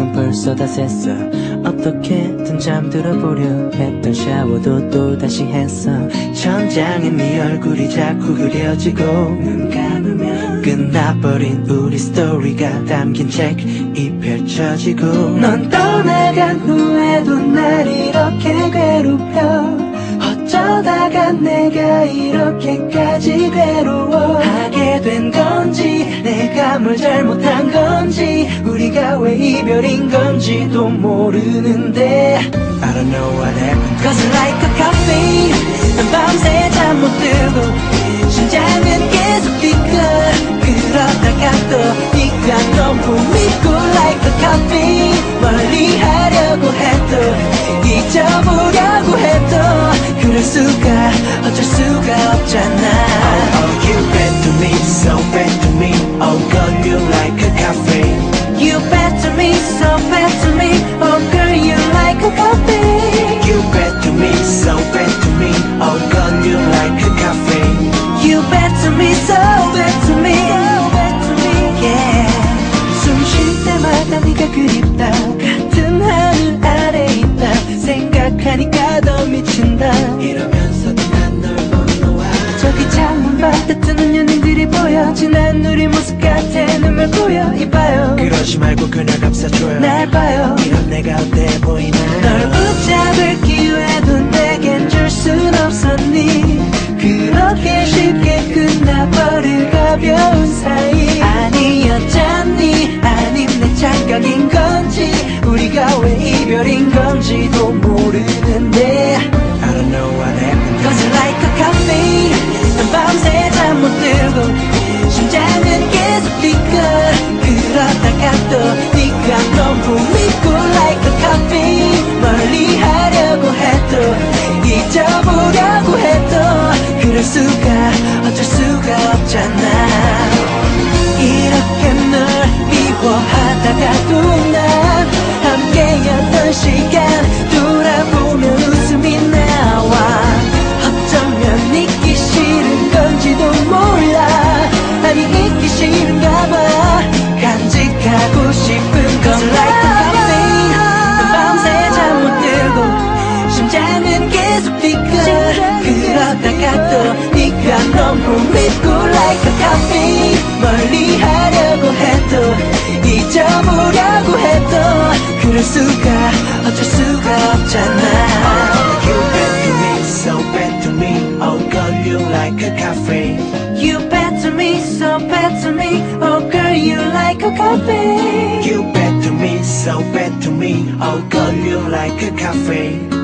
시간 벌써 다 샜어. 어떻게든 잠들어보려 했던 샤워도 또다시 했어. 천장에 네 얼굴이 자꾸 그려지고 눈 감으면 끝나버린 우리 스토리가 담긴 책이 펼쳐지고 넌 떠나간 후에도 날 이렇게 괴롭혀. 어쩌다가 내가 이렇게까지 괴로워하게 된 건지 내가 뭘 잘못한 건지 우리가 왜 이별인 건지도 모르는데 I don't know what happened Cause like a coffee 난 밤새 잠 못 들고 심장은 계속 뛰고 그러다가 또 네가 너무 믿고 like a coffee 멀리 하려고 해도 잊어보려고 해도 그럴 수가 어쩔 수가 없잖아. Oh, you bad to me, so bad to me. Oh girl, you like a coffee. You bad to me, so bad to me. Oh girl, you like a coffee. You bad to me, so bad to me. Oh girl, you like a coffee. You bad to me, so bad to me. So bad to me, yeah. 숨 쉴 때마다 네가 그립다. 같은 하늘 아래 있다. 생각하니까 더 미친다. 이러면서도 난 널 못 놓아. 저기 창문 밖에 뜨는 연인들이 보여. 지난 우리 모습 같아. 눈물 고여 이봐요. 그러지 말고 그냥 감싸줘요. 날 봐요. 이런 내가 어때 보이나. 널 붙잡을 기회도 내겐 줄 순 없었니. 그렇게 쉽게 끝나버릴 가벼운 사이 아니었잖니. 아님 내 착각인 건지 우리가 왜 이별인 건지도 모르는데 I don't know what happened Cause like a coffee 난 밤새 잠 못 들고 심장은 계속 뛰고 그러다가 또 네가 너무 믿고 like a coffee 멀리 하려고 해도 잊어보려고 해도 그럴 수가 어쩔 수가 없잖아. 이렇게 널 미워하다가도 난 함께였던 시간 돌아보면 웃음이 나와. 어쩌면 잊기 싫은 건지도 몰라. 아니 잊기 싫은가 봐. 간직하고 싶은 건 like a coffee 난 밤새 잠 못 들고 심장은 계속 뛰고 그러다가 또 네가 너무 믿고 like a coffee 멀리 하려고 해도 잊어보려고 해도 그럴 수가 어쩔 수가 없잖아. You bad to me, so bad to me. Oh girl, you like a coffee. You bad to me, so bad to me. Oh girl, you like a coffee. You bad to me, so bad to me. Oh girl, you like a coffee.